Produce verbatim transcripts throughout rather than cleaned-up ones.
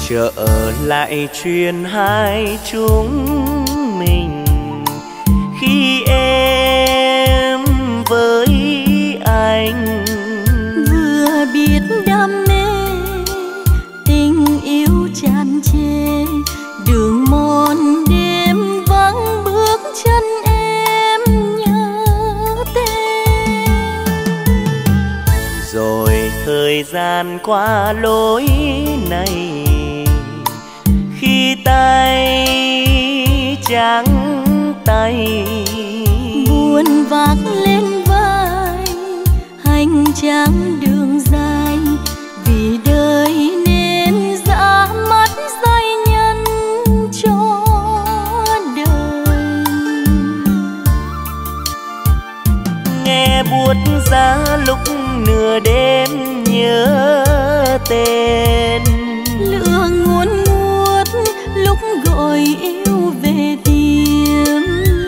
trở lại chuyện hai chúng mình khi em với anh vừa biết đam mê tình yêu tràn trề, đường mòn đêm vắng bước chân em nhớ tên. Rồi thời gian qua lối này khi tay trắng tay buồn vác lên vai hành trang đường dài, vì đời nên dã mắt giai nhân cho đời. nghe buốt giá lúc nửa đêm nhớ tên, lửa ngốn ngút lúc gọi yêu về tìm.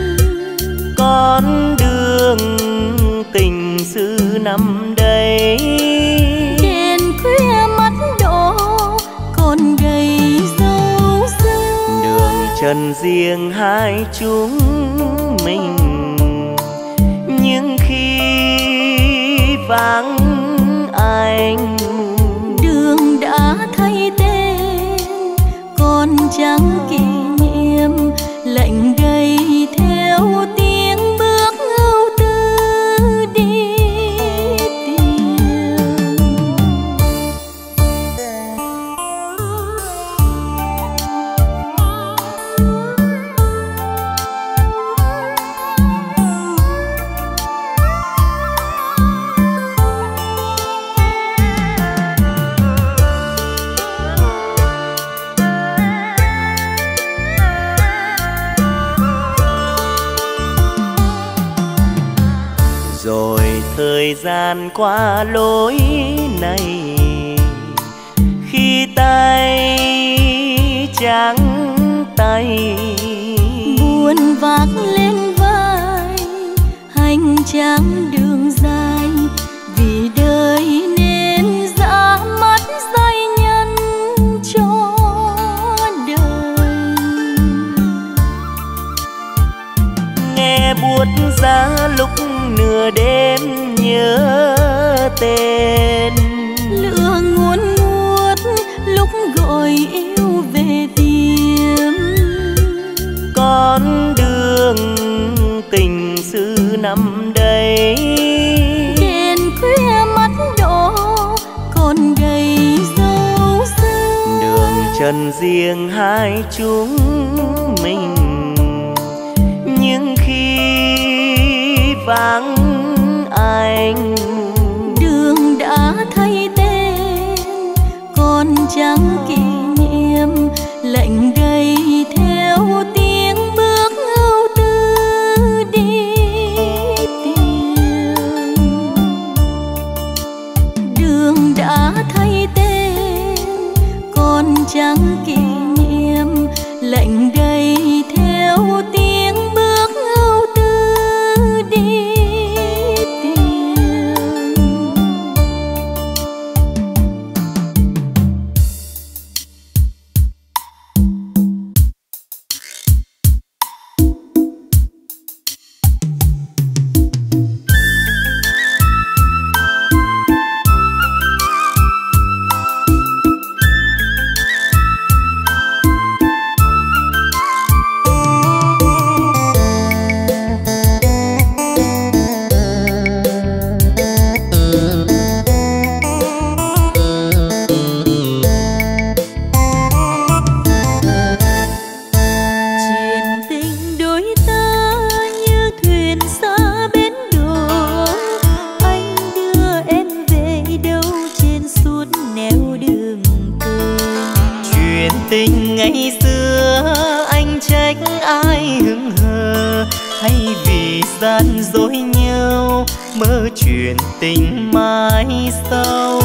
con đường tình xứ năm đây Đèn khuya mắt đỏ còn gầy dấu xưa, đường trần riêng hai chúng mình. Nhưng khi vắng anh đường đã thay tên còn chẳng kỷ niệm, lạnh đầy theo tiếng bước ưu tư đi tìm. rồi thời gian qua lối này khi tay trắng tay Buồn vác lên vai hành trang đường dài, vì đời nên dã mắt giai nhân cho đời. nghe buốt giá lúc nửa đêm nhớ tên, Lửa ngốn ngút lúc gọi yêu về tìm. con đường tình xứ năm đây Đèn khuya mắt đỏ còn gầy dấu xưa, đường trần riêng hai chúng mình. Nhưng khi vắng anh đường đã thay tên còn chẳng kỷ niệm, lạnh đầy theo tiếng bước ưu tư đi tìm. Đường đã thay tên còn chẳng kỷ niệm, lạnh đầy theo tiếng bước ưu tư đi tìm. tình ngày xưa anh trách ai hững hờ, hay vì gian dối nhau mơ chuyện tình mai sau.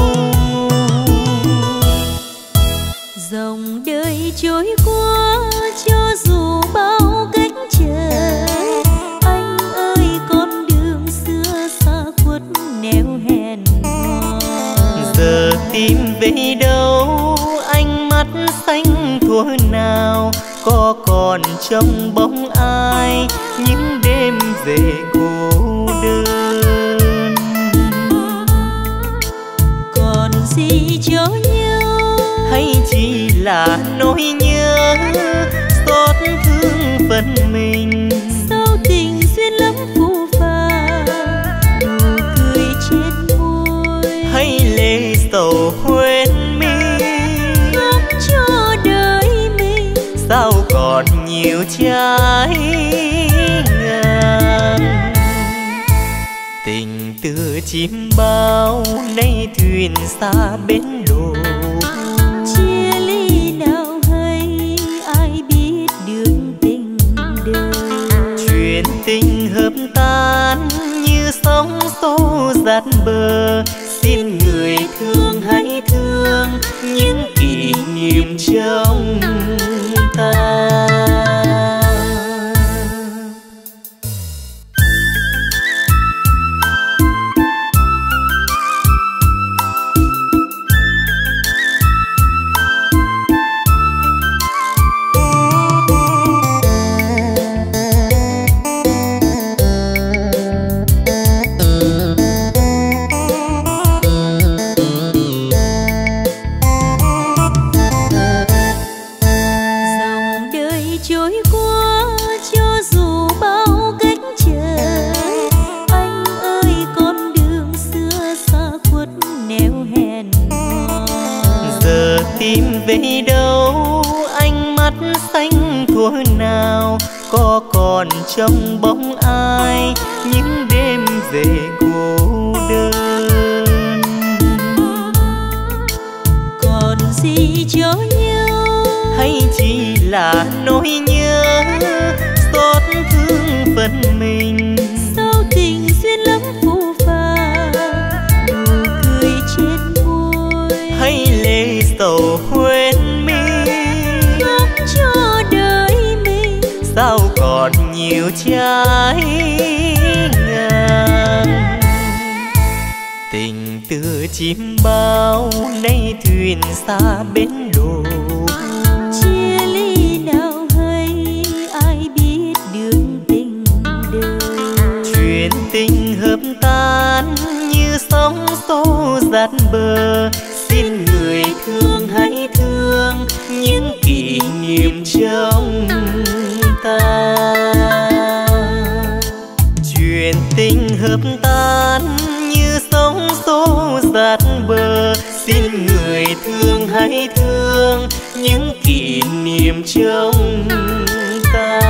Dòng đời trôi qua cho dù bao cách trở, anh ơi con đường xưa xa khuất nẻo hẹn hò. Giờ tìm về đâu ánh mắt say trong bóng ai những đêm về cô đơn. Còn gì cho nhau hay chỉ là nỗi nhớ xót thương phần mình? sao tình duyên lắm phù phàng, nụ cười trên môi hay lệ sầu quên mi? khóc cho đời mình sao còn nhiều trái ngang. Tình từ chim bao nay thuyền xa bến đổ, chia ly nào hay ai biết đường tình đời. chuyện tình hợp tan như sóng xô dạt bờ, xin người thương hãy thương những kỷ niệm trong ta. Về đâu ánh mắt xanh thuở nào, có còn trong bóng ai những đêm về cô đơn. Còn gì cho nhau hay chỉ là nỗi nhớ xót thương phần mình? sao tình duyên lắm phù phàng, nụ cười trên môi hay lệ sầu quên mi? khóc cho đời mình sao còn nhiều trái ngang. Tình từ chim bao nay thuyền xa bến đổ, chia ly nào hay ai biết đường tình đời. chuyện tình hợp tan như sóng xô dạt bờ, xin người thương hãy thương những kỷ niệm trong ta. Chuyện tình hợp tan như sóng xô dạt bờ, xin người thương hãy thương những kỷ niệm trong ta.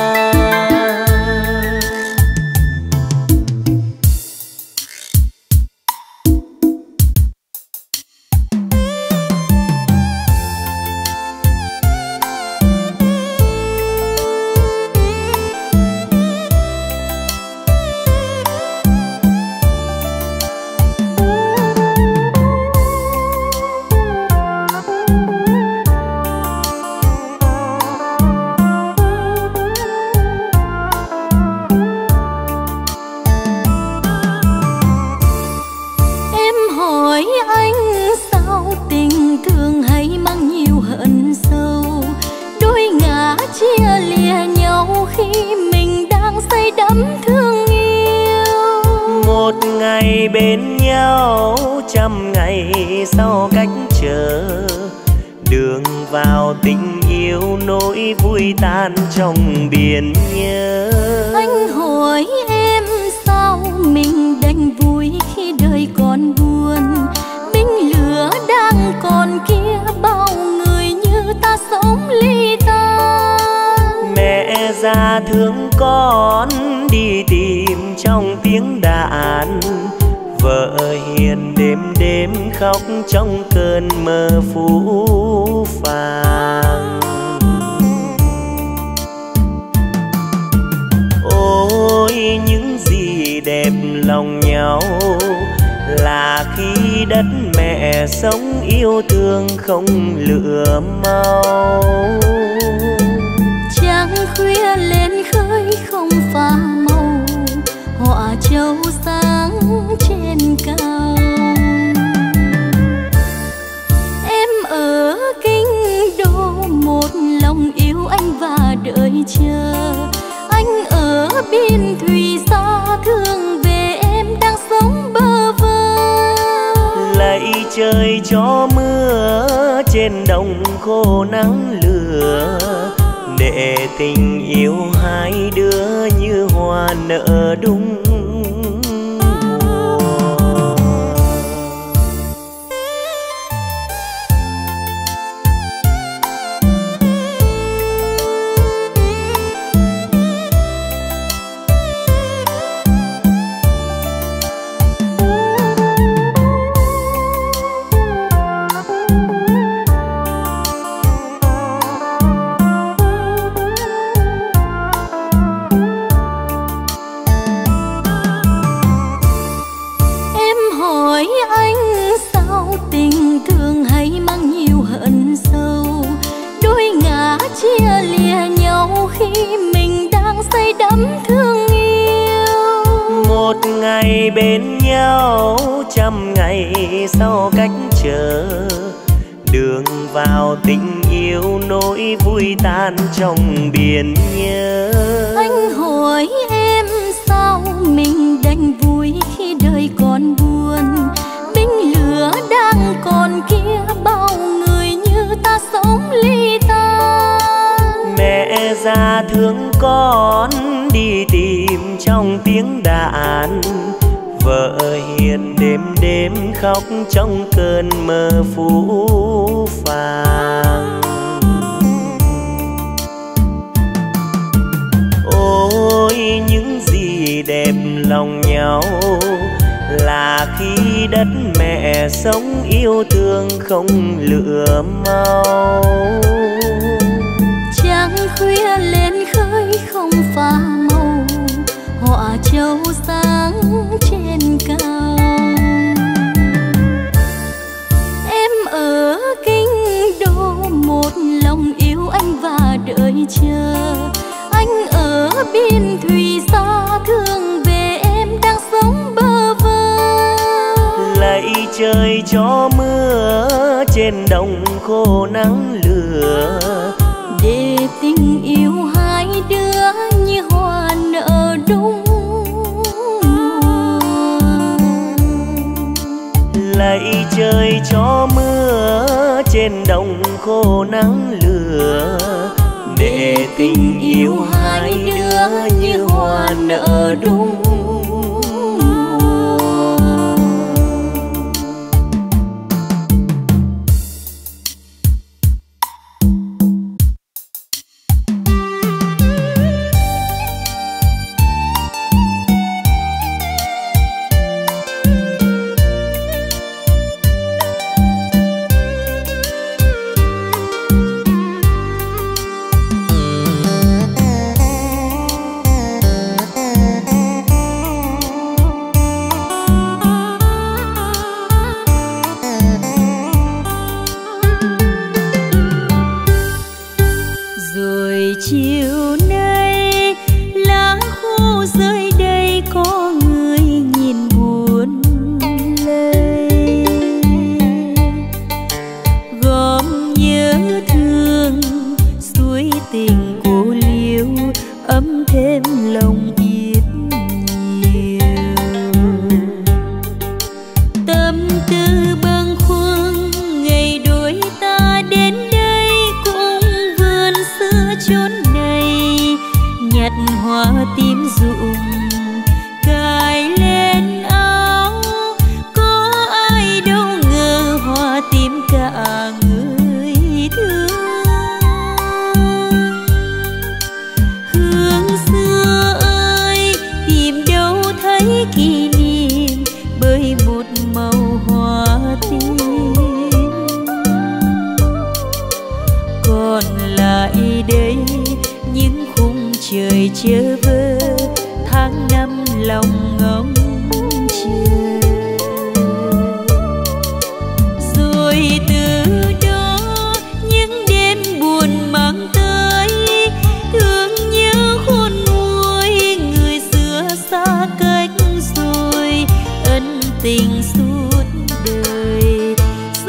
Bên nhau trăm ngày sau cách chờ, đường vào tình yêu nỗi vui tan trong biển nhớ. Anh hỏi em sao mình đành vui khi đời còn buồn, binh lửa đang còn kia bao người như ta sống ly tan. Mẹ già thương con đi tìm trong tiếng đàn, vợ hiền đêm đêm khóc trong cơn mơ phũ phàng. Ôi những gì đẹp lòng nhau là khi đất mẹ sống yêu thương không lửa mau. Trăng khuya lên khơi không pha màu, họa châu sáng trên cao. Em ở kinh đô một lòng yêu anh và đợi chờ. Anh ở biên thùy xa thương về em đang sống bơ vơ. Lạy trời cho mưa trên đồng khô nắng lửa, để tình yêu hai đứa như hoa nở đúng chia lìa nhau khi mình đang say đắm thương yêu. Một ngày bên nhau trăm ngày sau cách chờ, đường vào tình yêu nỗi vui tan trong biển nhớ. Anh hỏi em sao mình đành vui khi đời còn buồn, binh lửa đang còn kia bao người như ta sống ly tan. Mẹ già thương con đi tìm trong tiếng đàn, vợ hiền đêm đêm khóc trong cơn mơ phũ phàng. Ôi những gì đẹp lòng nhau là khi đất mẹ sống yêu thương không lửa mau. Trăng khuya lên khơi không pha màu, họa châu sáng trên cao. Em ở kinh đô một lòng yêu anh và đợi chờ. Anh ở biên thùy xa thương về em đang sống bơ vơ. Lạy trời cho mưa trên đồng khô nắng lửa, để tình yêu hai đứa như hoa nở đúng mùa. Lạy trời cho mưa trên đồng khô nắng lửa, để tình yêu hai đứa như hoa nở đúng mùa.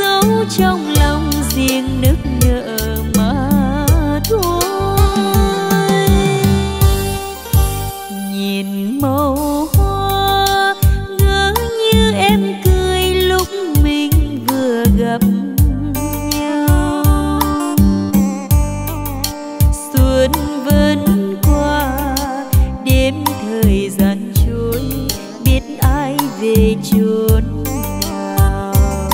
trong lòng riêng nức nở mà thôi. thời gian trôi, biết ai về chốn nào.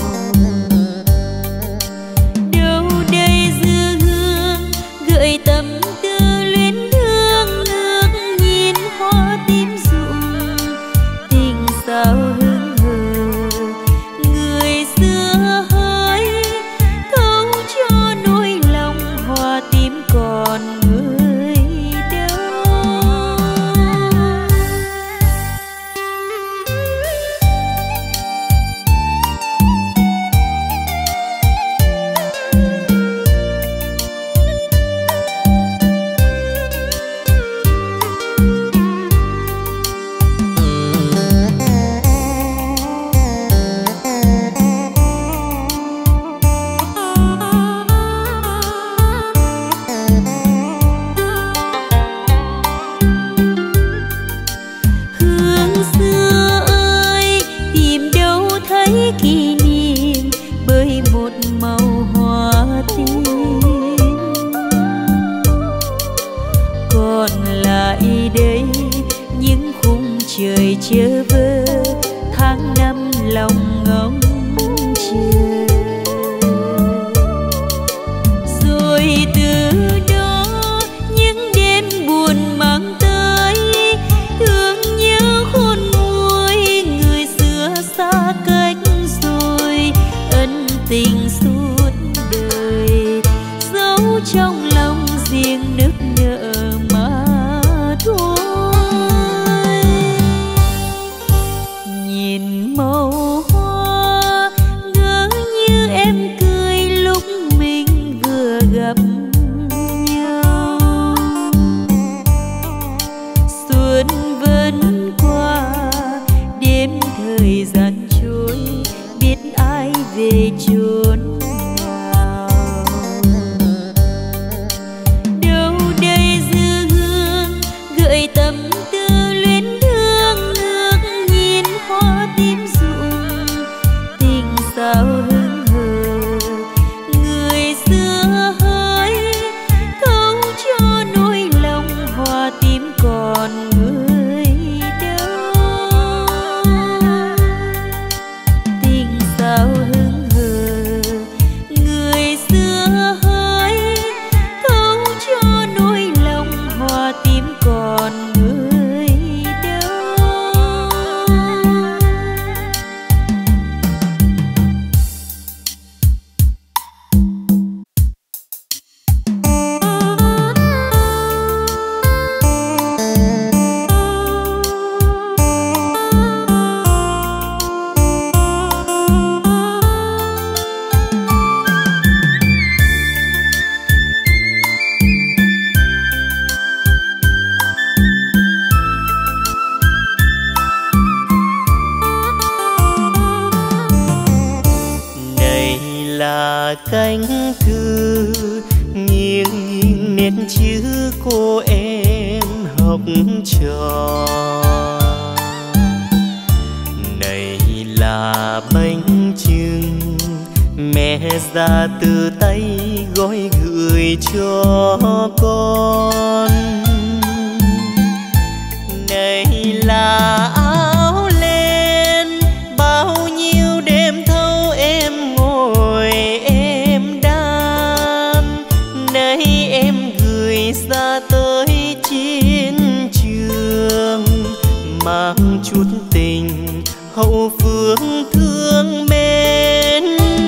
Đâu đây dư hương gợi tâm tư luyến thương, ngước nhìn hoa tím rụng tình sao hững hờ. Người xưa hỡi thấu cho nỗi lòng, hoa tím còn người đâu. Hương xưa ơi tìm đâu thấy kỷ niệm, bởi một màu hoa tím. Còn lại đây những khung trời chơ vơ, tháng năm lòng ngóng chờ. Rồi từ đó những đêm buồn mang tới, thương nhớ khôn nguôi người xưa xa cách rồi, ân tình suốt đời giấu trong lòng riêng nức nở mà thôi. Nhìn màu hoa ngỡ như em cười lúc mình vừa gặp nhau. Xuân vẫn qua, đêm thời gian trôi, biết ai về chốn nào. Đâu đây dư hương gợi tâm tư luyến thương, ngước nhìn hoa tím rụng tình sao hững hờ. Người xưa hỡi thấu cho nỗi lòng, hoa tím còn người đâu. Tình sao hững hờ. Người xưa hỡi thấu cho nỗi lòng, hoa tím còn người đâu. Này là cánh thư nghiêng nghiêng nét chữ cô em học trò. Này là bánh chưng mẹ ra từ tay gói gửi cho con. Này là áo len bao nhiêu đêm thâu em ngồi em đan. Này em gửi ra tới chiến trường, mang chút tình hậu phương thương mến.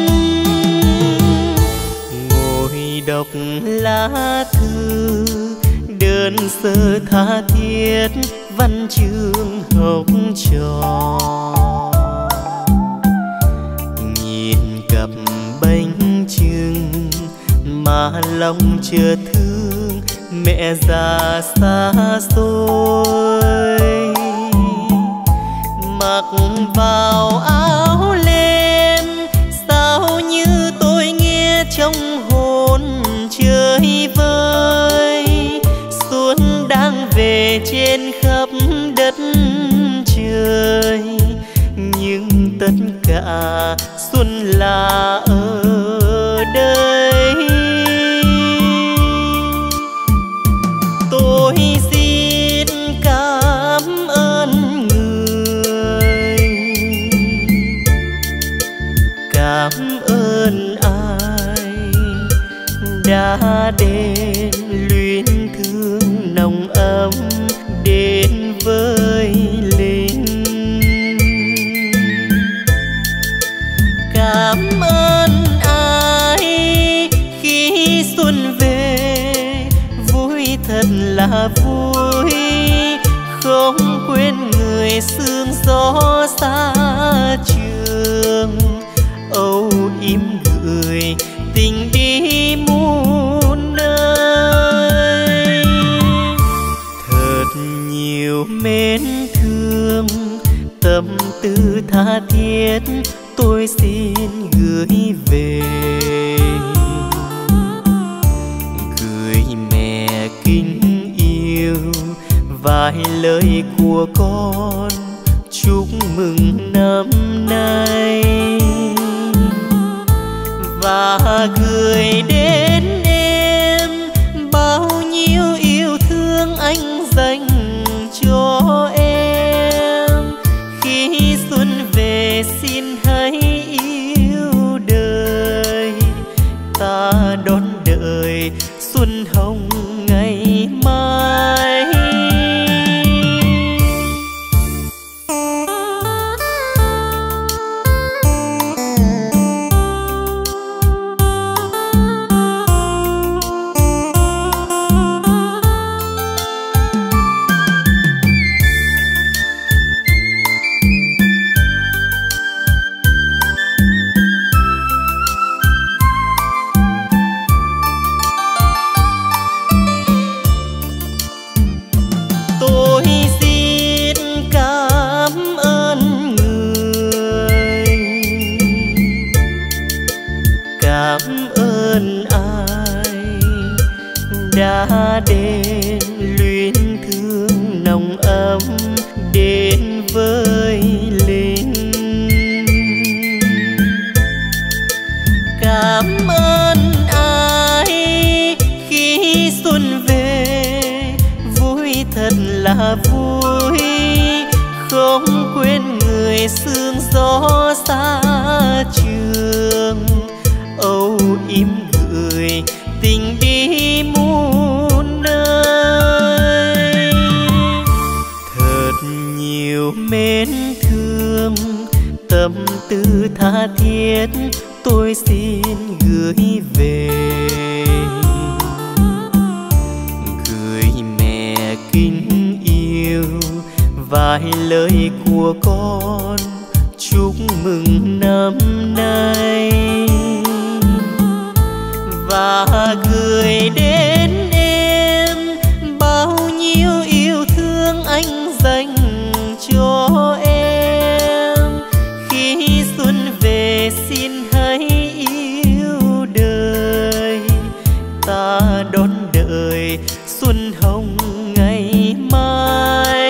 Ngồi đọc lá thư đơn sơ tha thiết, văn chương học trò. Nhìn cặp bánh chưng mà lòng chợt thương mẹ già xa xôi. Mặc vào áo len sao như tôi nghe trong hồn chơi vơi. Xuân đang về trên khắp đất trời, nhưng tất cả xuân là ở đây. Tôi xin cảm không quên người sương gió xa trường. Âu yếm gửi tình đi muôn nơi, thật nhiều mến thương tâm tư tha thiết tôi xin gửi về. Gửi mẹ kính yêu vài lời của con chúc mừng năm nay, và gửi đến em bao nhiêu yêu thương anh dành cho em. Khi xuân về xin hãy yêu đời, ta đón đợi xuân hồng ngày mai. Đã đến luyến thương nồng ấm đến với linh. Cảm ơn ai khi xuân về vui thật là vui, không quên người sương gió xa trường. Âu yếm gửi tình đi muôn nơi, thật nhiều mến thương tâm tư tha thiết tôi xin gửi về. Gửi mẹ kính yêu vài lời của con chúc mừng năm nay, và gửi đến em bao nhiêu yêu thương anh dành cho em. Khi xuân về xin hãy yêu đời, ta đón đợi xuân hồng ngày mai.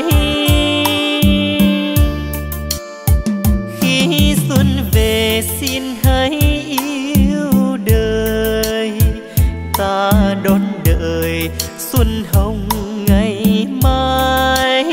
Khi xuân về xin hãy yêu đời, ta đón đợi xuân hồng ngày mai.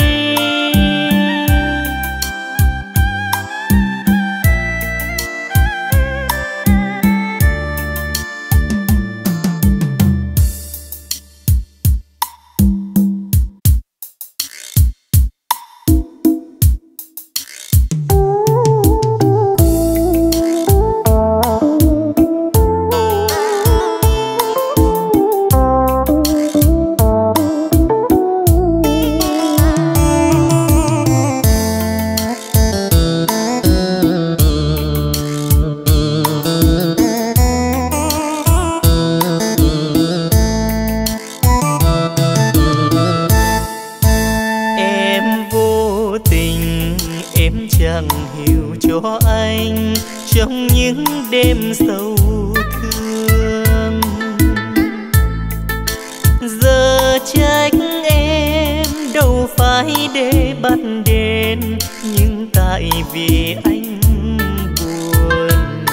Chẳng hiểu cho anh trong những đêm sâu thương, giờ trách em đâu phải để bắt đến, nhưng tại vì anh buồn.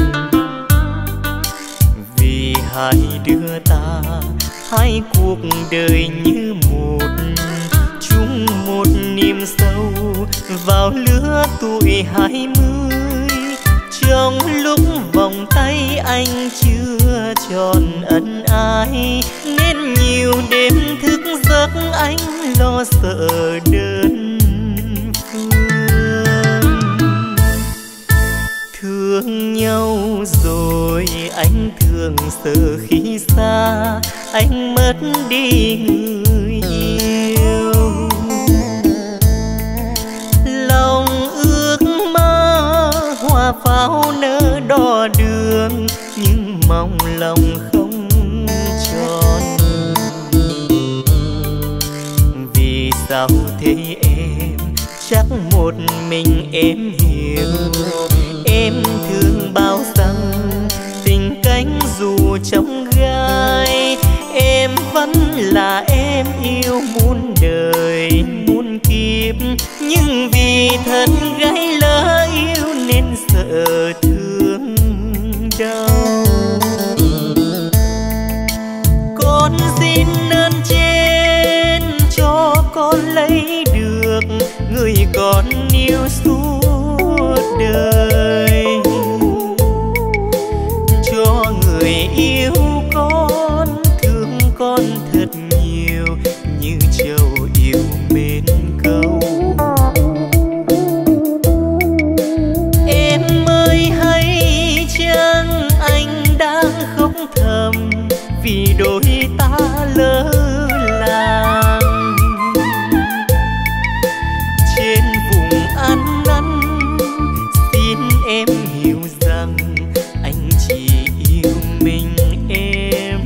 Vì hai đứa ta hai cuộc đời như một, chung một niềm sâu vào lứa tuổi hai mươi. Trong lúc vòng tay anh chưa tròn ân ái, nên nhiều đêm thức giấc anh lo sợ đơn phương. Thương nhau rồi anh thường sợ khi xa anh mất đi người yêu. sao thế em, chắc một mình em hiểu. Em thương bao rằng tình cánh dù trong gai, em vẫn là em yêu muôn đời muôn kiếp. Nhưng vì thân gái lỡ yêu nên sợ thương đau. Con xin ơn trên cho con lấy được người con yêu suốt đời, cho người yêu con thương con thật nhiều như trầu yêu mến câu. Em ơi hay chăng anh đang khóc thầm vì đôi ta lỡ làng. Trên vùng ăn năn xin em hiểu rằng anh chỉ yêu mình em.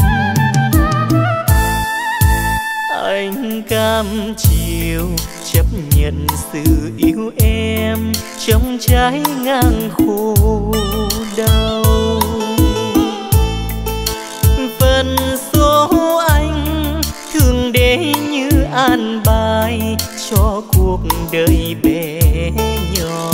Anh cam chịu chấp nhận sự yêu em trong trái ngang khổ đau. Phần số anh thường để như an bài cho cuộc đời bé nhỏ.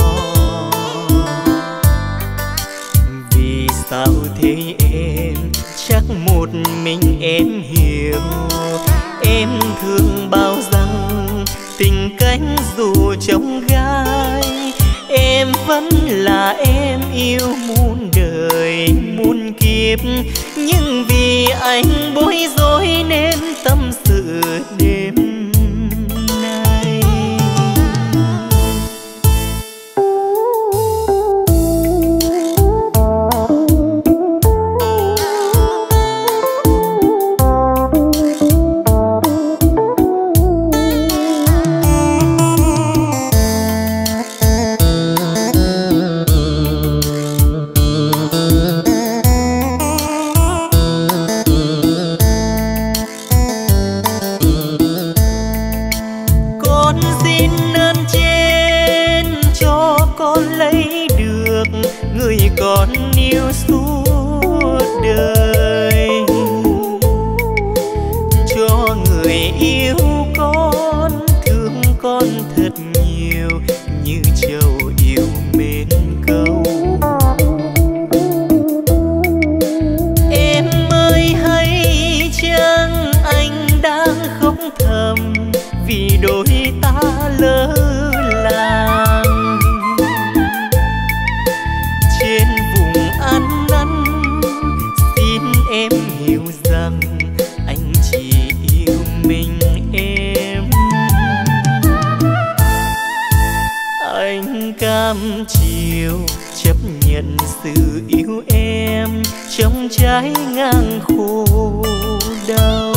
Vì sao thế em, chắc một mình em hiểu. Em thương bao rằng tình cánh dù trong gai, em vẫn là em yêu muôn đời muôn kiếp. Nhưng vì anh bối rối nên tâm sự đêm nay. Con yêu suốt đời, cho người yêu con thương con thật nhiều như trầu yêu mến câu. Em ơi hay chăng anh đang khóc thầm vì đôi ta lỡ làng. Trên vùng ăn năn xin em hiểu rằng anh chỉ yêu mình em. Anh cam chịu chấp nhận sự yêu em trong trái ngang khổ đau.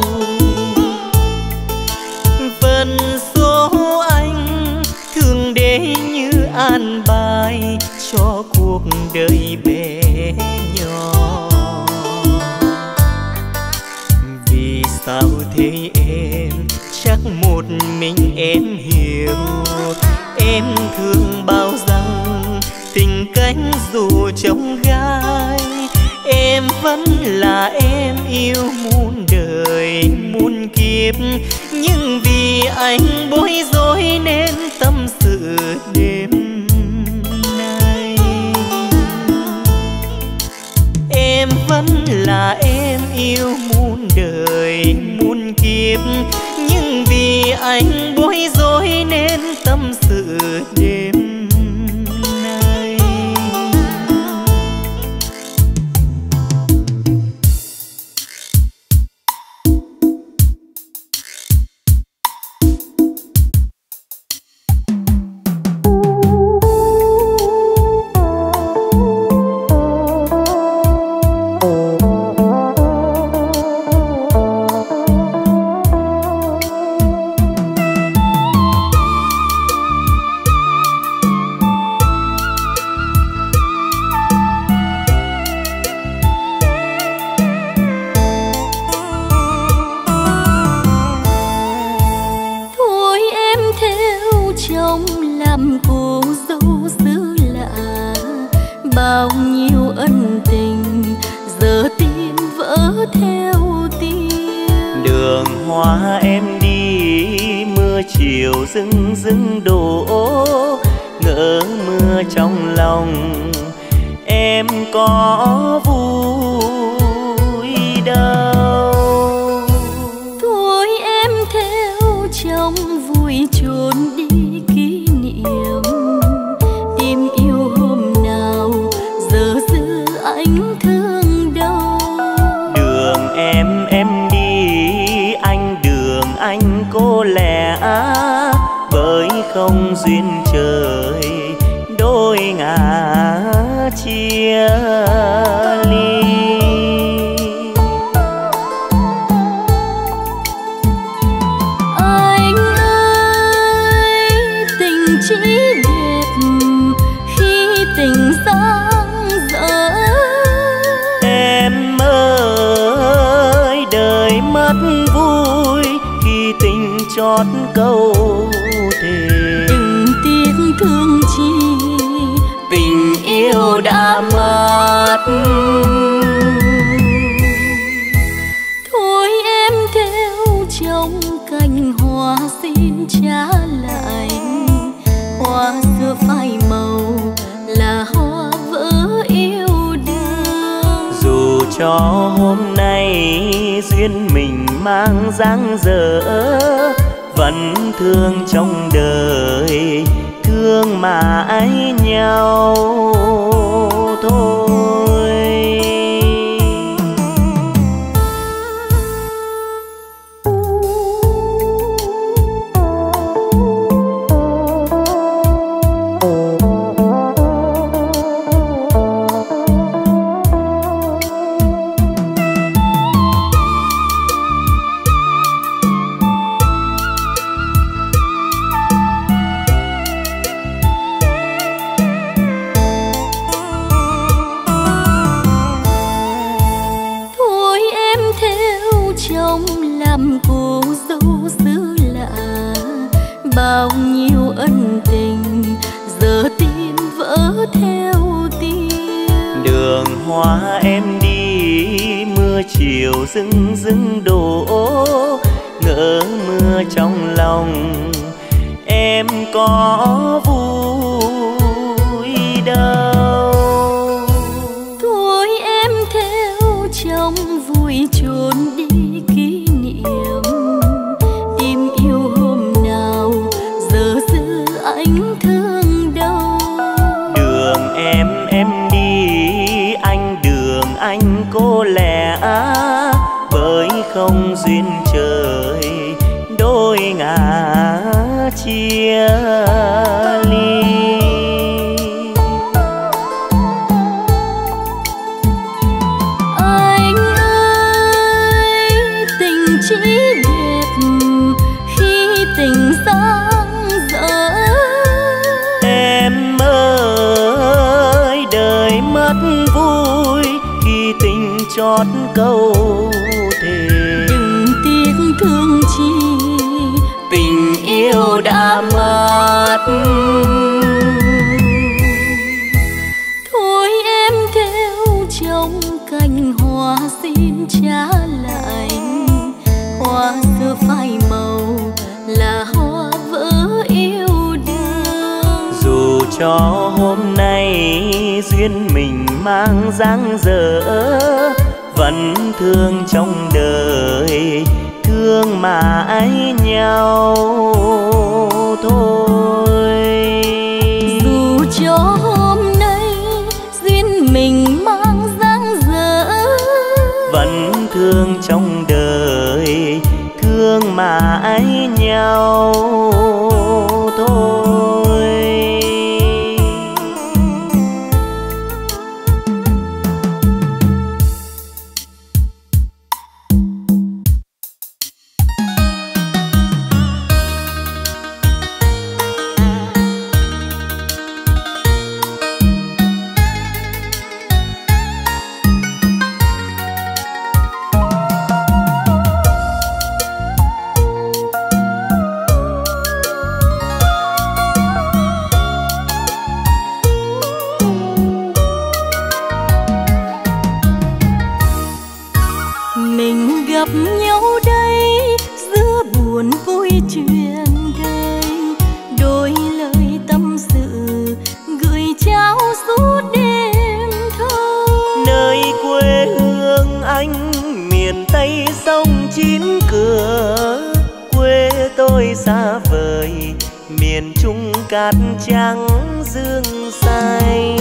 Phần số anh thường để như an bài cho cuộc đời bé nhỏ. Vì sao thế em, chắc một mình em hiểu. Em thương bao rằng tình cánh dù trong gai, em vẫn là em yêu muôn đời muôn kiếp. Nhưng vì anh bối rối nên tâm sự đêm nay. Em vẫn là em yêu muôn đời muôn kiếp. Nhưng vì anh bối rối nên tâm sự đêm nay. làm cô dâu xứ lạ. Bao nhiêu ân tình giờ tim vỡ theo tiếng. Đường hoa em đi mưa chiều rưng rưng đổ, ngỡ mưa trong lòng em có vui đâu. Thôi em theo chồng vui trốn đi kỷ niệm. Tim yêu hôm nào giờ giữ anh thương đâu. Đường em em đi anh đường anh cô lẻ, bởi không duyên trời đôi ngả chia ly. Anh ơi tình chỉ đẹp khi tình sáng dở. Em ơi đời mất vui khi tình chót câu thề. Đừng tiếc thương chi Tình yêu đã mất. Thôi em theo chồng cành hoa xin trả lại. Hoa xưa phai màu là hoa vỡ yêu đương. Dù cho hôm nay duyên mình mang dáng dở, vẫn thương trong đời thương mãi nhau thôi. làm cô dâu xứ lạ. Bao nhiêu ân tình giờ tim vỡ theo tiếng. Đường hoa em đi mưa chiều rưng rưng đổ, ngỡ mưa trong lòng em có vui đâu. Thôi em theo chồng vui trốn đi kỷ niệm. Tim yêu hôm nào giờ giữ anh thương đâu. Đường em em đi anh đường anh cô lẻ, bởi không duyên trời đôi ngả chia ly. Anh ơi tình chỉ đẹp khi tình sáng dở. Em ơi đời mất vui khi tình chót câu thề. Đừng tiếc thương chi tình yêu đã mất. Thôi em theo chồng cành hoa xin trả lại. Hoa xưa phai màu là hoa vỡ yêu đương. Dù cho hôm nay duyên mình mang dáng dở, vẫn thương trong đời thương mãi nhau thôi. Dù cho hôm nay duyên mình mang dáng dở, vẫn thương trong đời thương mãi nhau thôi. chuyện đời, đôi lời tâm sự gửi trao suốt đêm thâu. Nơi quê hương anh miền Tây sông chín cửa, quê tôi xa vời miền Trung cát trắng dương xanh.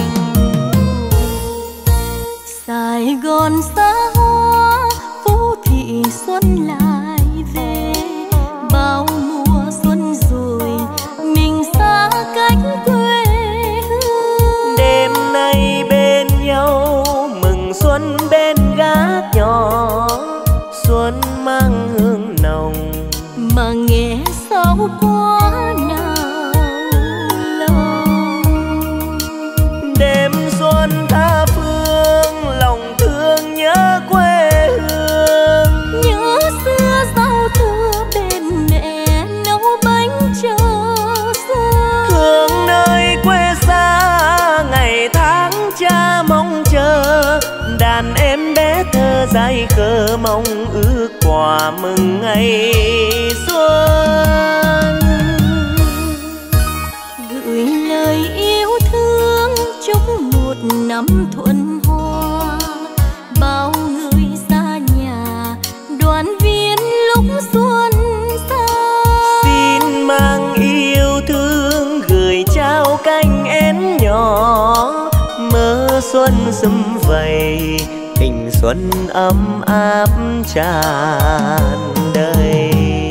Sài Gòn xa hoa phố thị xuân lại về, bao mùa xuân rồi mình xa cách quê hương. Đêm nay bên nhau mừng xuân bên gác nhỏ, xuân mang hương nồng mà nghe sao quá nào lòng. Đêm xuân tha phương lòng thương nhớ quê hương, nhớ xưa giao thừa bên mẹ nấu bánh chờ xuân. thương nơi quê xa ngày tháng cha mong chờ, đàn em bé thơ dại khờ mong ước quà mừng ngày xuân. Gửi lời yêu thương chúc một năm thuận hoa, bao người xa nhà đoàn viên lúc xuân xa. Xin mang yêu thương gửi trao cánh én nhỏ, mơ xuân sum vầy tình xuân ấm áp tràn đầy.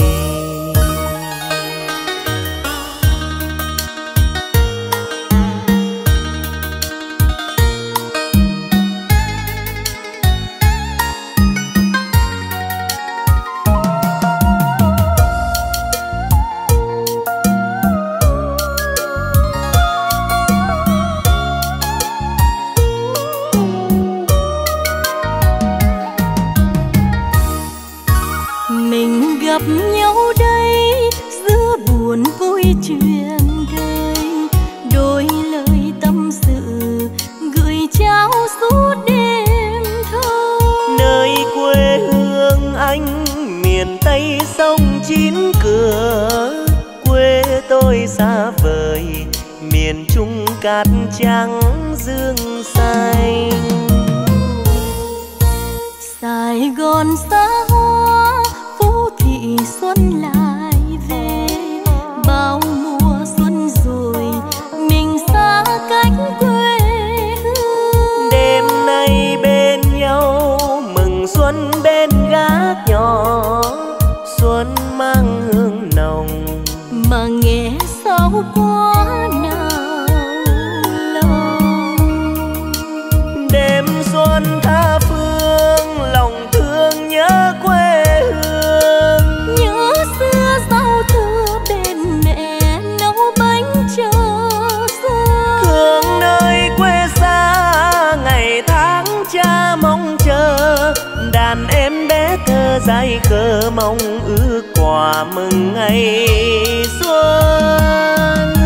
Gặp nhau đây giữa buồn vui chuyện đời, đôi lời tâm sự gửi trao suốt đêm thâu. Nơi quê hương anh miền Tây sông chín cửa, quê tôi xa vời miền Trung cát trắng dương xanh. Sài Gòn xa hoa phố thị xuân lại về, bao mùa xuân rồi mình xa cách quê hương. Đêm nay bên nhau mừng xuân bên gác nhỏ, xuân mang hương nồng mà nghe sao quá nào lòng. Đêm xuân tha phương lòng thương nhớ quê hương, nhớ xưa giao thừa bên mẹ nấu bánh chờ xuân. thương nơi quê xa ngày tháng cha mong chờ, đàn em bé thơ dại khờ mong ước quà mừng ngày xuân.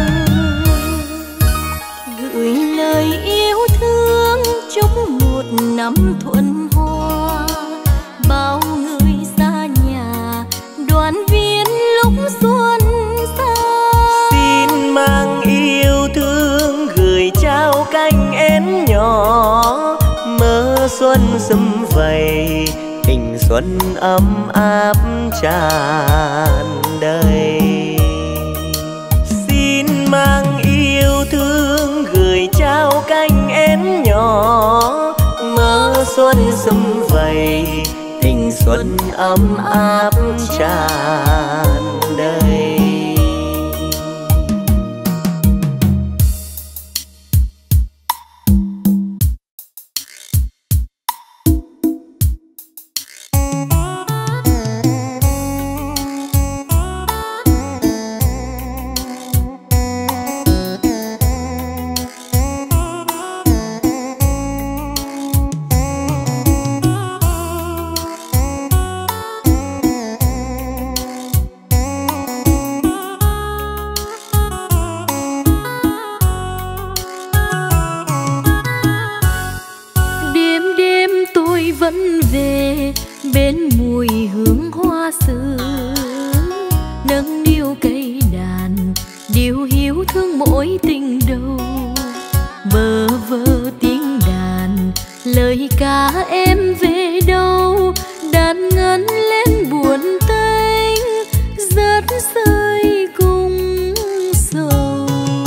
Gửi lời yêu thương chúc một năm thuận hoa, bao người xa nhà đoàn viên lúc xuân xa. Xin mang yêu thương gửi trao cánh én nhỏ, mơ xuân sum vầy tình xuân ấm áp tràn đầy. Xin mang yêu thương gửi trao cánh én nhỏ, mơ xuân sum vầy tình xuân ấm áp tràn đầy. điều hiu thương mỗi tình đầu. Bơ vơ tiếng đàn, lời ca em về đâu, đàn ngân lên buồn tênh, rớt rơi cùng sầu.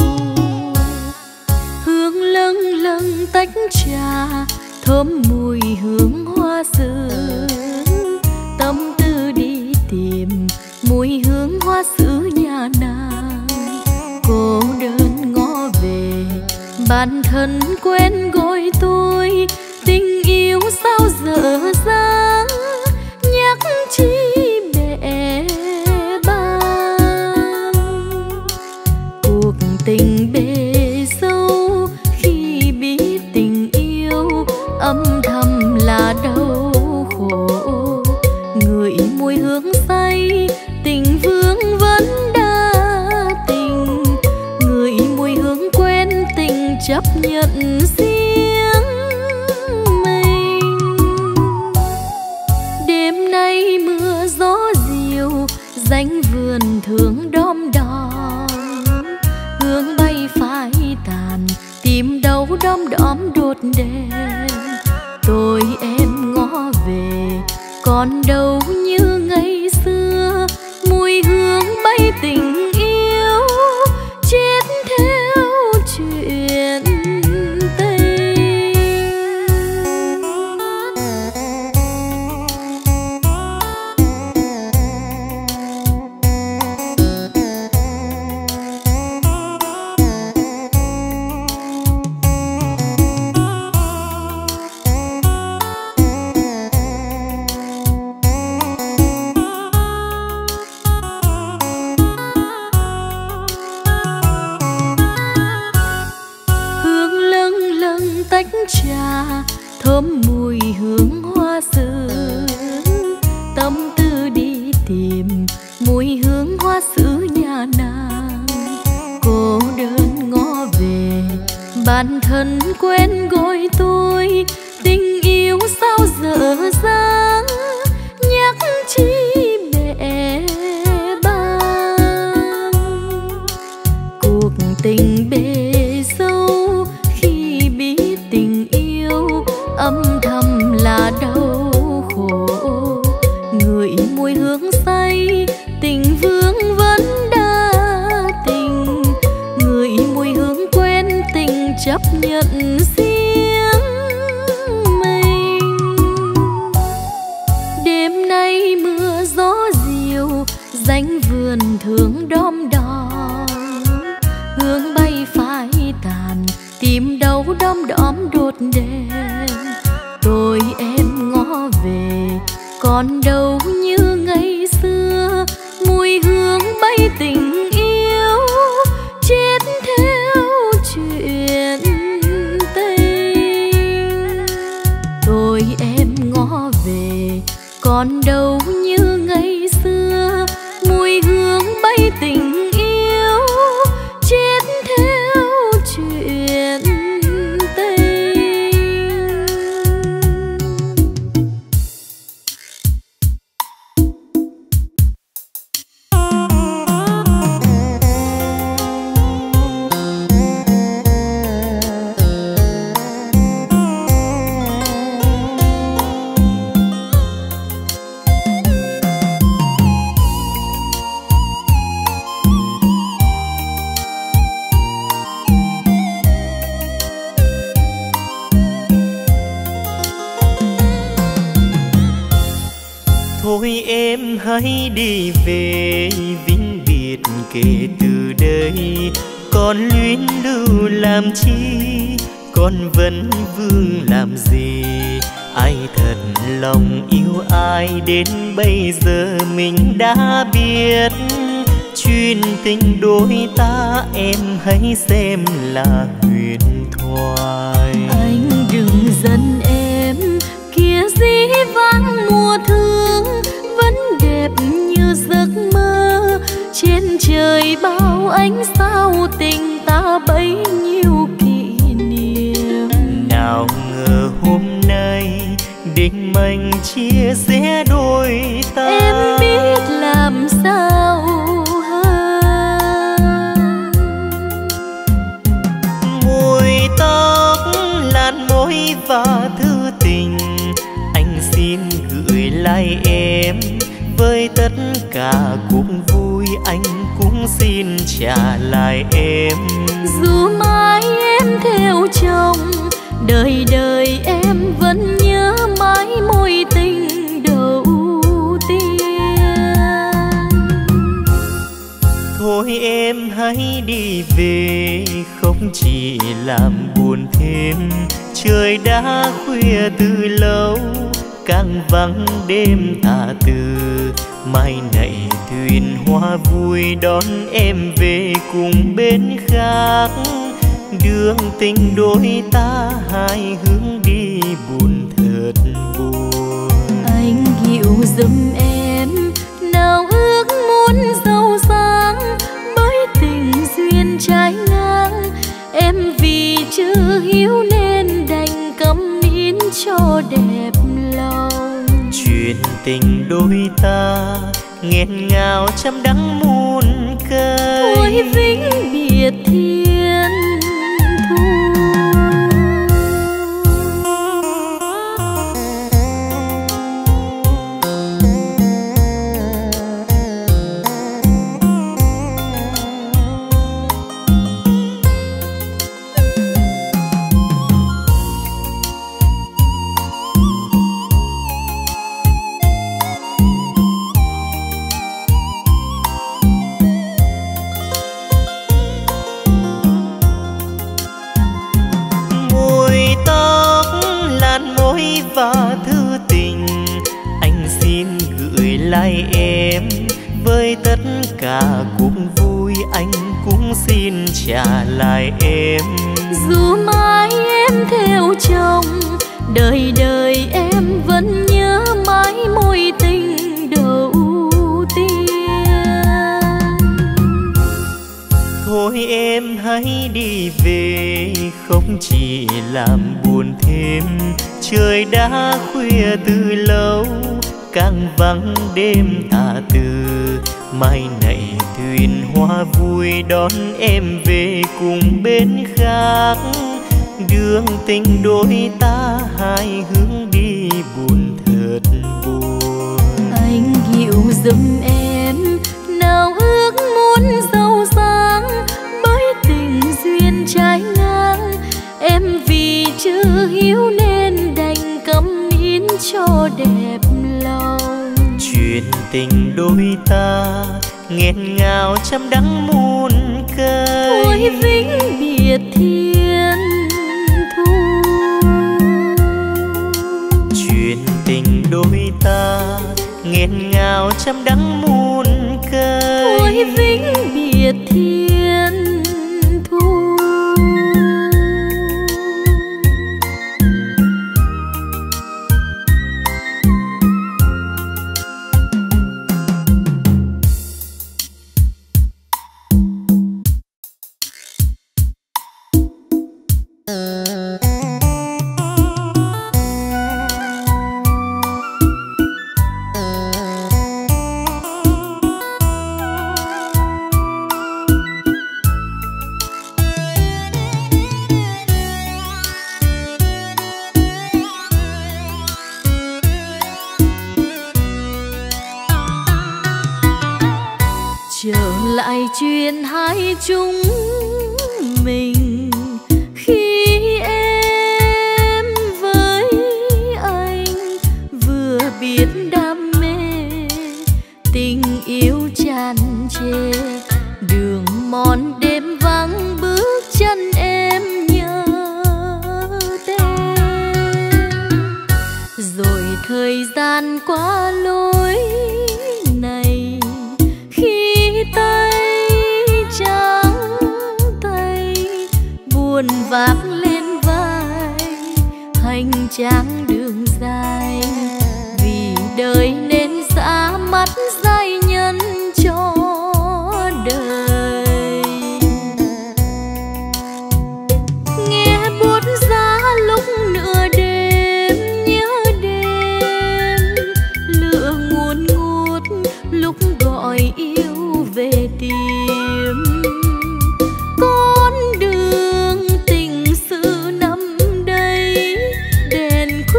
Hương lâng lâng tách trà, thơm mùi hương hoa sữa. Tâm tư đi tìm mùi hương hoa sữa nhà nàng. Cô đơn ngó về, bản thân quen gọi tôi. Tình yêu sao dở dang, nhắc chi bể bàng. Cuộc tình bề sâu, khi biết tình yêu âm thầm là đau khổ. Người mùi hương say, tình vương vẫn đa tình. Người mùi hương quen tình chấp nhận riêng mình. Đêm nay mưa gió diều, danh vườn thương đom đóm. Hương bay phai tàn, tìm đâu đom đóm đốt đèn. Tôi em ngó về, còn đâu như ngày xưa. Mùi hương bay tình yêu, chết theo chuyện tình. Trà thơm mùi hương hoa sữa. Tâm tư đi tìm mùi hương hoa sữa nhà nàng. Cô đơn ngó về, bản thân quen gọi tôi. Tình yêu sao dở dang, nhắc chi bể bàng. Cuộc tình bề sâu, khi biết tình yêu âm thầm là đau khổ. Người mùi hương say, tình vương vẫn đa tình. Người mùi hương quen tình chấp nhận riêng mình. Đêm nay mưa gió diều, danh vườn thương đom đóm. Hương bay phai tàn, tìm đâu đom đóm đốt đèn. Tôi em ngó về, còn đâu như ngày xưa. Mùi hương bay tình yêu, chết theo chuyện tình. Tôi em ngó về, còn đâu như ngày xưa. Mùi hương bay tình yêu, chết theo chuyện tình. Thôi em hãy đi về, vĩnh biệt kể từ đây. Còn luyến lưu làm chi, con vẫn vương làm gì. Ai thật lòng yêu ai, đến bây giờ mình đã biết. Chuyện tình đôi ta em hãy xem là huyền thoại. Anh đừng giận em, kia dĩ vãng mùa thương vẫn đẹp như giấc mơ. Trên trời bao ánh sao, tình ta bấy nhiêu kỷ niệm. Nào ngờ hôm nay định mệnh chia rẽ đôi ta. Em biết làm sao hơn. với tất cả cũng vui anh cũng xin trả lại em. Dù mãi em theo chồng, đời đời em vẫn nhớ mãi mối tình đầu tiên. Thôi em hãy đi về, không chỉ làm buồn thêm. Trời đã khuya từ lâu, càng vắng đêm tà từ. Mai này thuyền hoa vui đón em về cùng bên khác. Đường tình đôi ta hai hướng đi buồn thật buồn. Anh hiểu giùm em, nào ước muốn giàu sang, bởi tình duyên trái ngang. Em vì chưa hiếu nên đành câm nín cho đẹp lòng. Chuyện tình đôi ta nghẹn ngào trăm đắng muôn cây. Ôi vĩnh biệt thiên thu. Và thư tình anh xin gửi lại em, với tất cả cũng vui anh cũng xin trả lại em. Dù mãi em theo chồng, đời đời em vẫn nhớ mãi mối tình đầu tiên. Thôi em hãy đi về, không chỉ làm buồn thêm. Trời đã khuya từ lâu, càng vắng đêm tà từ. Mai này thuyền hoa vui đón em về cùng bên khác. Đường tình đôi ta hai hướng đi buồn thật buồn. Anh hiểu giùm em, nào ước muốn giàu sang, bởi tình duyên trái ngang. Em vì chưa hiếu nên đành câm nín cho đẹp lòng. Chuyện tình đôi ta nghẹn ngào trăm đắng muôn cây. Ôi vĩnh biệt thiên thu. Chuyện tình đôi ta nghẹn ngào trăm đắng muôn cây. Ôi vĩnh biệt thiên thu. Lại chuyện hai chúng mình khi em với anh vừa biết đam mê, tình yêu tràn trề, đường mòn đêm vắng bước chân em nhớ tên. Rồi thời gian qua lối này, tay trắng tay buồn vác lên vai hành trang đường dài. Vì đời nên xa mắt giai nhân cho đời. Nghe buốt giá lúc nửa đêm nhớ đêm, lửa ngùn ngút lúc gọi yêu về tìm. Con đường tình sự nằm đây, đèn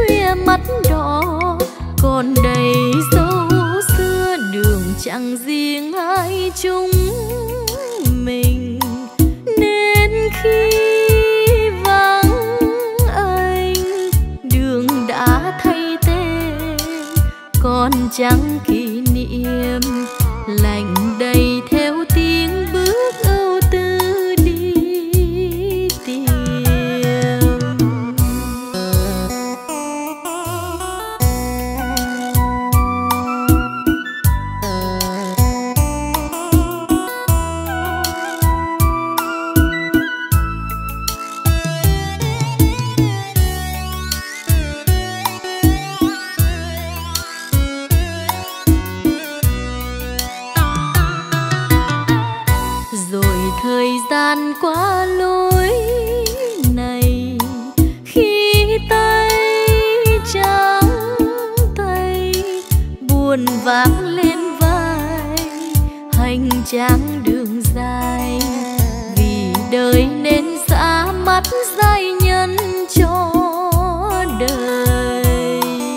tràn qua lối này khi tay trắng tay buồn vác lên vai hành trang đường dài vì đời nên xa mắt giai nhân cho đời.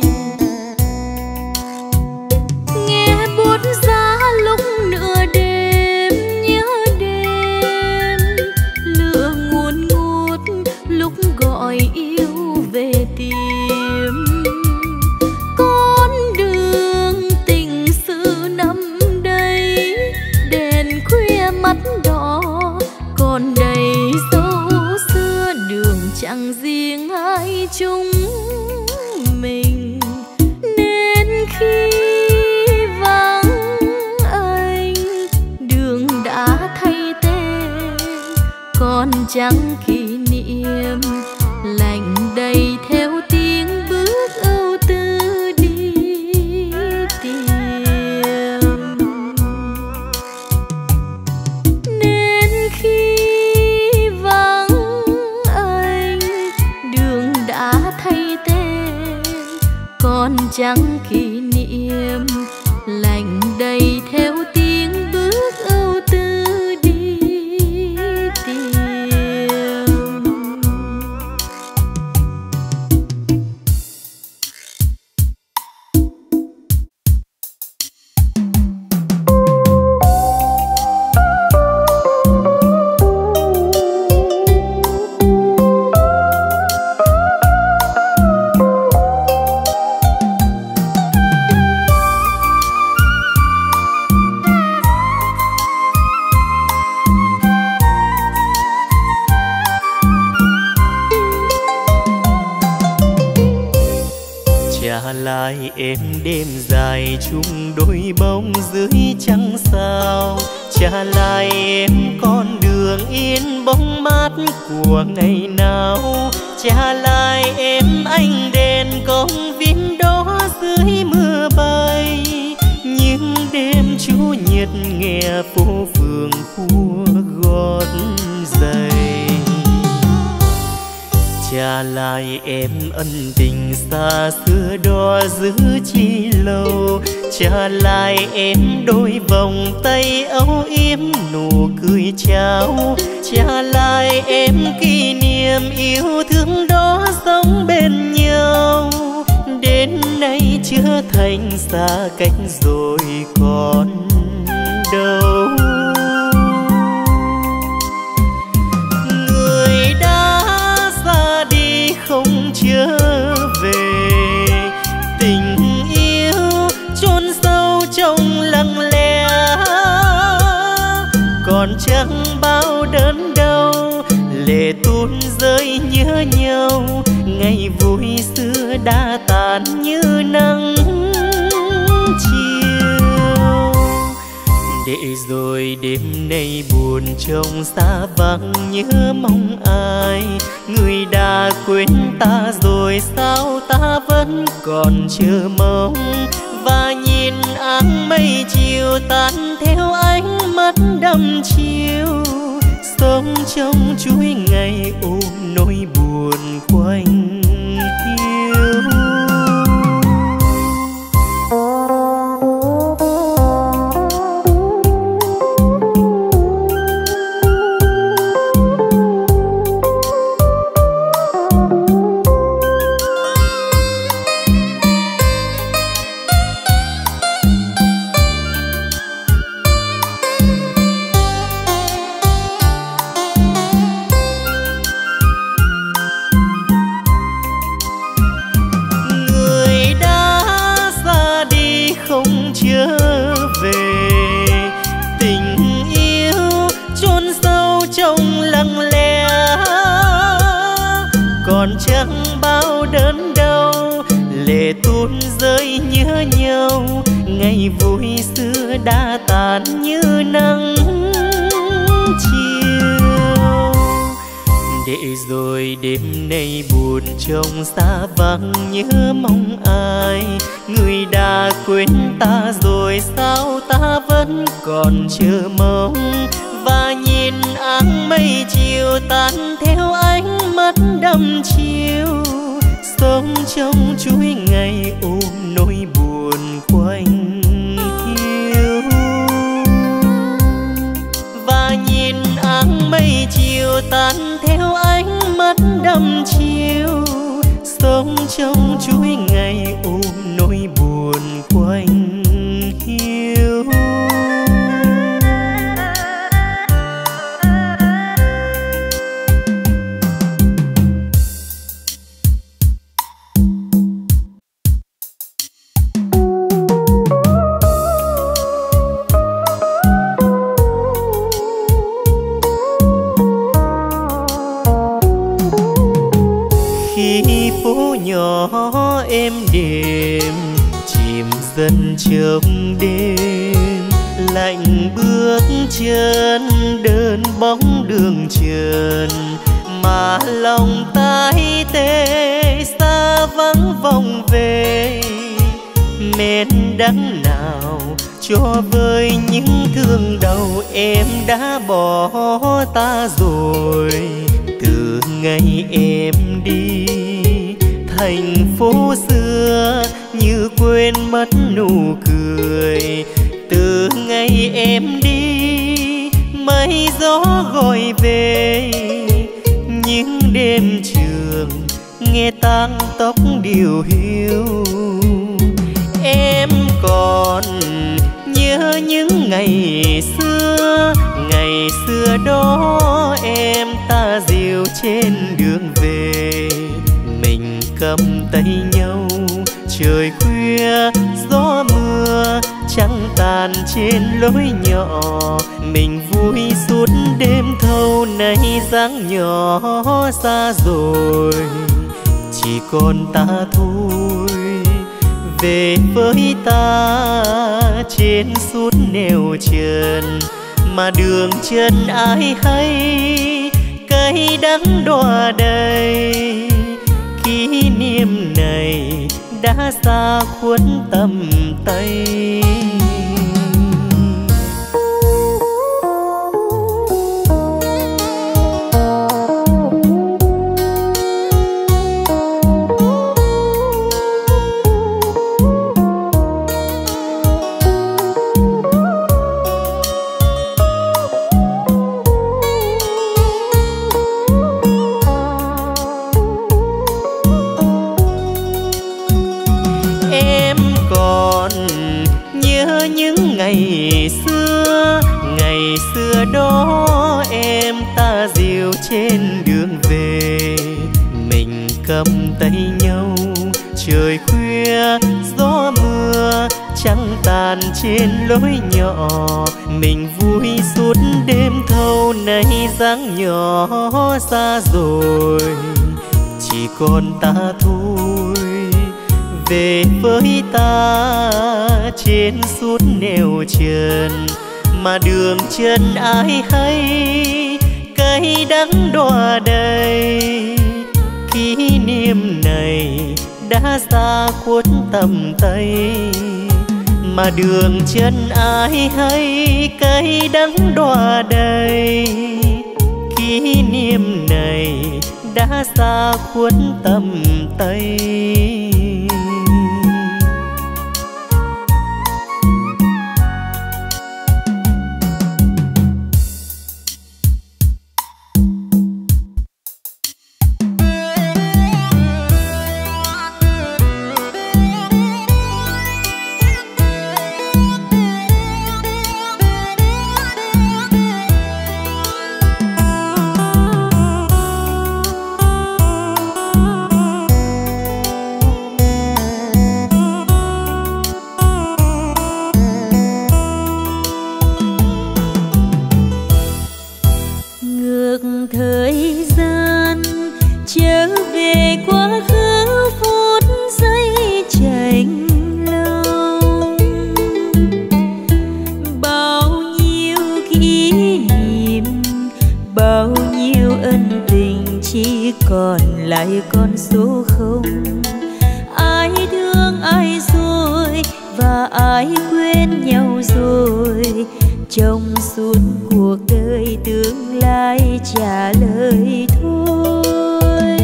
Nghe buốt giá lúc nửa đêm nhớ đêm lửa ngùn ngút lúc gọi yêu về tìm con đường tình sự nằm đây đèn khuya mắt đỏ còn đầy dấu xưa đường chẳng riêng ai chúng mình nên khi vắng anh đường đã thay tên còn chẳng kỷ niệm lạnh đầy theo tiếng bước ưu tư đi tìm nên khi vắng anh đường đã thay tên còn chẳng kỷ niệm lạnh đầy theo tiếng bước ưu tư đi tìm. Trả lại em đêm dài chung đôi bóng dưới trăng sao, trả lại em con đường yên bóng mát của ngày nào, trả lại em ánh đèn công viên đó dưới mưa bay. Những đêm Chủ nhật nghe phố phường khua gót giày, trả lại em ân tình xa xưa đó giữ chi lâu, trả lại em đôi vòng tay âu yếm nụ cười chào, trả lại em kỷ niệm yêu thương đó sống bên nhau. Đến nay chưa thành xa cách rồi còn đâu. Người đã ra đi không trở về, tình yêu chôn sâu trong lặng lẽ, còn chẳng bao đớn đau lệ tuôn rơi nhớ nhau. Ngày vui xưa đã tàn như nắng chiều, để rồi đêm nay buồn trông xa vắng nhớ mong ai. Người đã quên ta rồi sao ta vẫn còn chờ mong, và nhìn áng mây chiều tan theo ánh mắt đăm chiều. Sống trong chuỗi ngày ôm nỗi buồn quanh hiu. Còn chẳng bao đớn đau lệ tuôn rơi nhớ nhau. Ngày vui xưa đã tàn như nắng chiều, để rồi đêm nay buồn trông xa vắng nhớ mong ai. Người đã quên ta rồi sao ta vẫn còn chờ mong, và nhìn áng mây mây chiều tan theo ánh mắt đăm chiều, sống trong chuỗi ngày ôm nỗi buồn quanh hiu. Và nhìn áng mây chiều tan theo ánh mắt đăm chiều, sống trong chuỗi ngày ôm nỗi buồn quanh hiu. Nhỏ êm đềm chìm dần trong đêm, lạnh bước chân đơn bóng đường trần, mà lòng tay tê xa vắng vòng về. Mến đắng nào cho vơi những thương đau em đã bỏ ta rồi. Từ ngày em đi thành phố xưa như quên mất nụ cười. Từ ngày em đi mây gió gọi về, những đêm trường nghe tang tóc điều hiu. Em còn nhớ những ngày xưa, ngày xưa đó em ta dìu trên đường về. Mình cầm tay nhau trời khuya gió mưa, trăng tàn trên lối nhỏ. Mình vui suốt đêm thâu, nay dáng nhỏ xa rồi, chỉ còn ta thôi. Về với ta trên suốt nẻo trần, mà đường chân ai hay cay đắng đọa đầy. Kỷ niệm này đã xa khuất tầm tay. Ngày xưa, ngày xưa đó em ta dìu trên đường về. Mình cầm tay nhau trời khuya gió mưa, trăng tàn trên lối nhỏ. Mình vui suốt đêm thâu, nay dáng nhỏ xa rồi, chỉ còn ta thôi. Về với ta trên suốt nẻo trần, mà đường chân ai hay cay đắng đọa đầy. Kỷ niệm này đã xa khuất tầm tay, mà đường chân ai hay cay đắng đọa đầy. Kỷ niệm này đã xa khuất tầm tay. còn lại con số không. Ai thương ai rồi và ai quên nhau rồi trong suốt cuộc đời. lời tương lai trả lời thôi.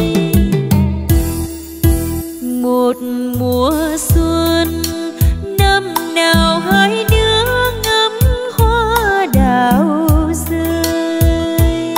Một mùa xuân năm nào hai đứa ngắm hoa đào rơi,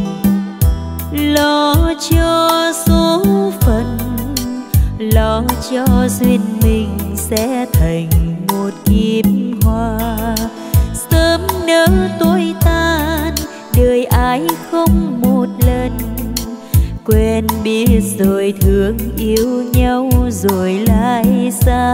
lo cho số phận, lo cho duyên mình sẽ thành một kiếp hoa. Sớm nỡ tối tan, đời ai không một lần, quen biết rồi thương yêu nhau rồi lại xa.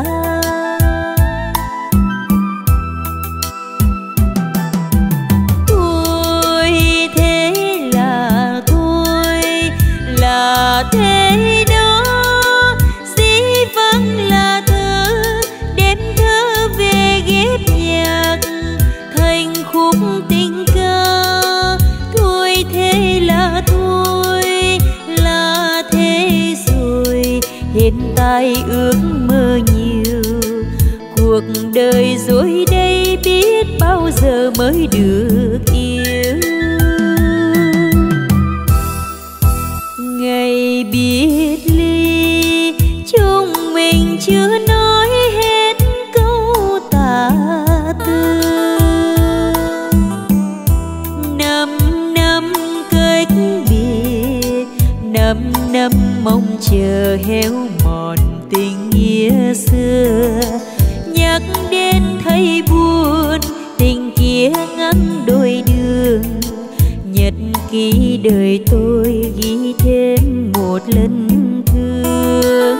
Thôi thế là thôi, là thế đó, dĩ vắng là thơ, đem thơ về ghép nhạc thành khúc tình ca. Thôi thế là thôi, là thế rồi, hiện tại ước mơ nhiều, cuộc đời rồi đây biết bao giờ mới được yêu. Ngày biệt ly chúng mình chưa nói hết câu tả tư, năm năm cách biệt, năm năm mong chờ héo mòn tình nghĩa xưa. Nhắc đến thấy buồn, tình kia ngắn đôi đường, nhật ký đời tôi ghi thêm một lần thương.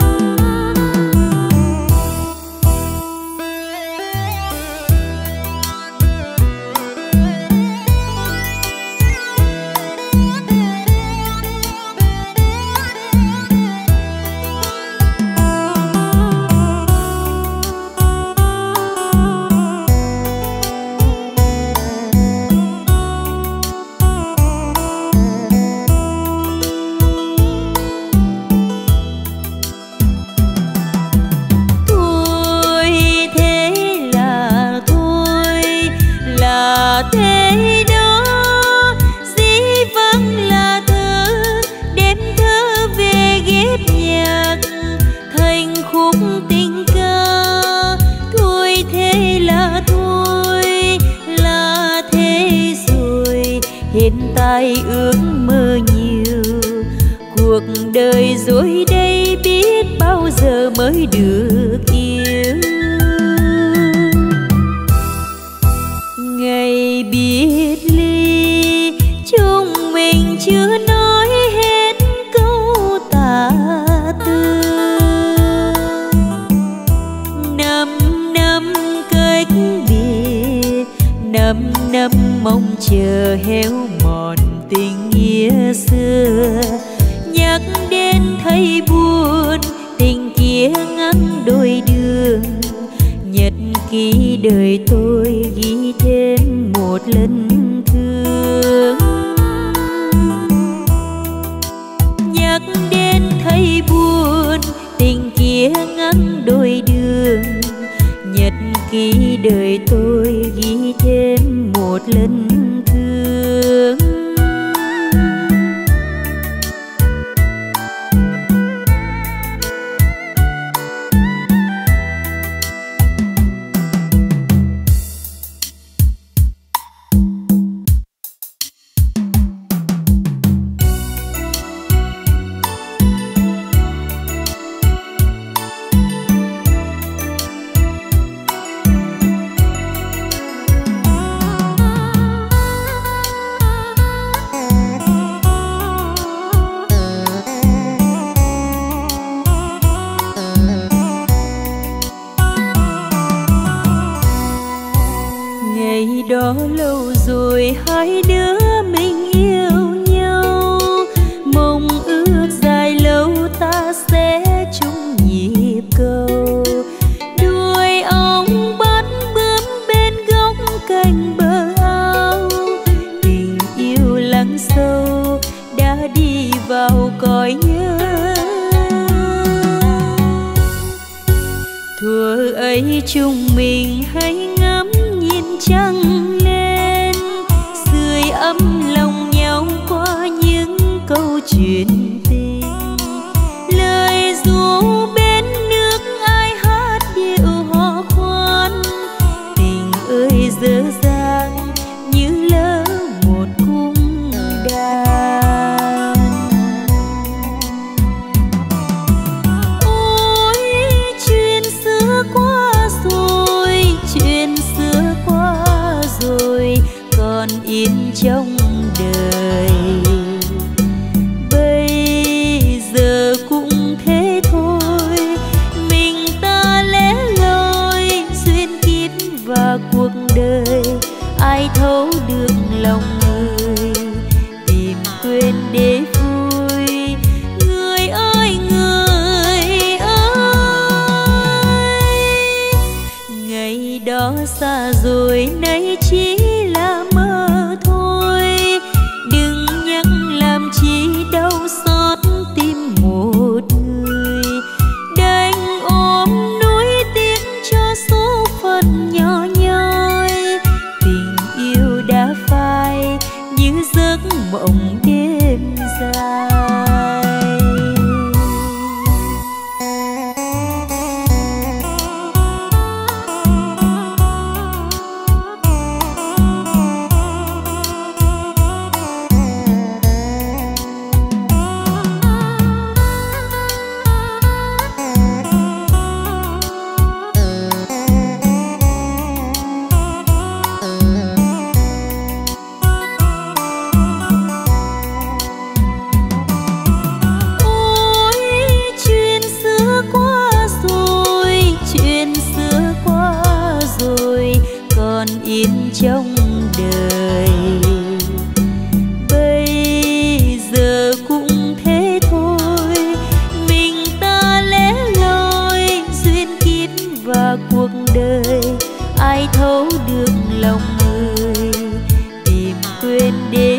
Thế đó, dĩ vắng là thơ, đem thơ về ghép nhạc thành khúc tình ca. Thôi thế là thôi, là thế rồi, hiện tại ước mơ nhiều, cuộc đời rồi đây biết bao giờ mới được yêu. Ngày biệt ly chúng mình chưa nói hết câu tả tư, năm năm cách biệt, năm năm mong chờ héo mòn tình nghĩa xưa. Nhắc đến thấy buồn, tình kia ngắn đôi đường, nhật ký đời tôi ghi thêm một lần thương. Nhắc đến thấy buồn, tình kia ngắn đôi đường, nhật ký đời tôi ghi thêm một lần thương. Đó lâu rồi hai đứa mình yêu nhau, mong ước dài lâu ta sẽ chung nhịp cầu. Đuôi ong bắt bướm bên góc cạnh bờ ao, tình yêu lắng sâu đã đi vào cõi nhớ. Thuở ấy chúng mình hay ngắm nhìn trăng lên, ấm lòng nhau qua những câu chuyện tình. Lời ru bên nước ai hát điệu hò khoan, tình ơi dở dang như lỡ một cung đàn. Ôi chuyện xưa qua rồi, chuyện xưa qua rồi, còn in trong đời. Bây giờ cũng thế thôi, mình ta lẻ loi duyên kiếp và cuộc đời. Ai thấu được lòng người, tìm quên để vui. Người ơi người ơi, ngày đó xa rồi nay chỉ là mơ thôi. Đừng nhắc làm chi đau xót tim một người. Đành ôm nuối tiếc cho số phận nhỏ nhoi. Tình yêu đã phai như giấc mộng đêm dài. Trong đời bây giờ cũng thế thôi, mình ta lẻ loi duyên kiếp và cuộc đời. Ai thấu được lòng người, tìm quên để